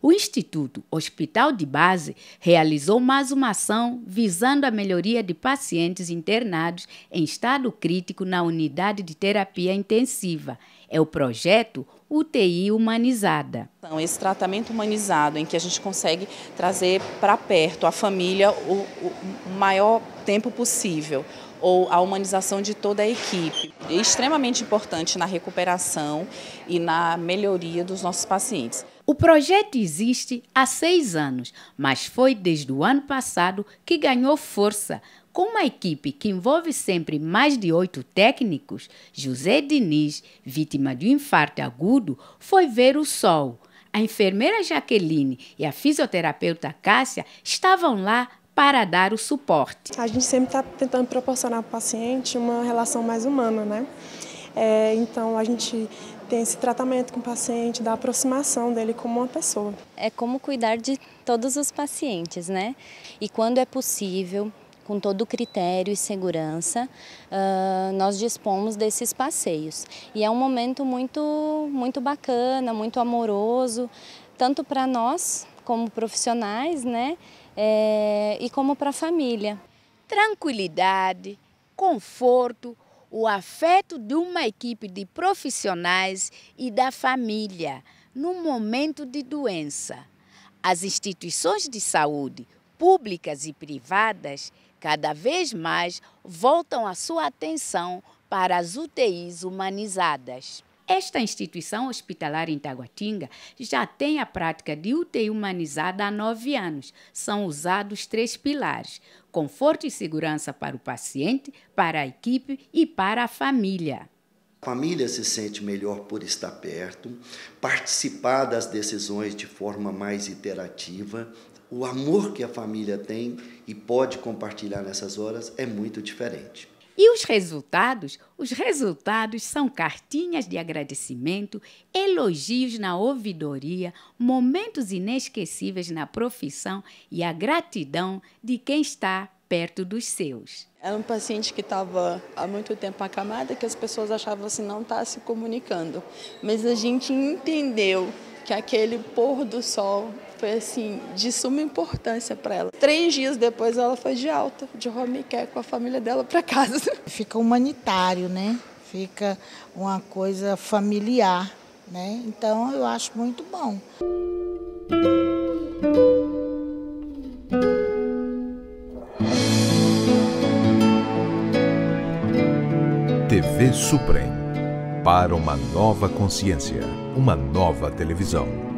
O Instituto Hospital de Base realizou mais uma ação visando a melhoria de pacientes internados em estado crítico na unidade de terapia intensiva. É o projeto UTI Humanizada. Esse tratamento humanizado em que a gente consegue trazer para perto a família o maior tempo possível, ou a humanização de toda a equipe. É extremamente importante na recuperação e na melhoria dos nossos pacientes. O projeto existe há 6 anos, mas foi desde o ano passado que ganhou força. Com uma equipe que envolve sempre mais de 8 técnicos, José Diniz, vítima de um infarto agudo, foi ver o sol. A enfermeira Jaqueline e a fisioterapeuta Cássia estavam lá para dar o suporte. A gente sempre está tentando proporcionar ao paciente uma relação mais humana, né? Então a gente tem esse tratamento com o paciente, da aproximação dele como uma pessoa. É como cuidar de todos os pacientes, né? E quando é possível, com todo o critério e segurança, nós dispomos desses passeios. E é um momento muito bacana, muito amoroso, tanto para nós como profissionais, né? E como para a família. Tranquilidade, conforto, o afeto de uma equipe de profissionais e da família num momento de doença. As instituições de saúde, públicas e privadas, cada vez mais voltam a sua atenção para as UTIs humanizadas. Esta instituição hospitalar em Taguatinga já tem a prática de UTI humanizada há 9 anos. São usados 3 pilares: conforto e segurança para o paciente, para a equipe e para a família. A família se sente melhor por estar perto, participar das decisões de forma mais interativa. O amor que a família tem e pode compartilhar nessas horas é muito diferente. E os resultados? Os resultados são cartinhas de agradecimento, elogios na ouvidoria, momentos inesquecíveis na profissão e a gratidão de quem está perto dos seus. Era um paciente que estava há muito tempo acamado, que as pessoas achavam assim, não está se comunicando. Mas a gente entendeu que aquele pôr do sol foi assim, de suma importância para ela. 3 dias depois ela foi de alta, de home care com a família dela para casa. Fica humanitário, né? Fica uma coisa familiar, né? Então eu acho muito bom. TV Suprem. Para uma nova consciência, uma nova televisão.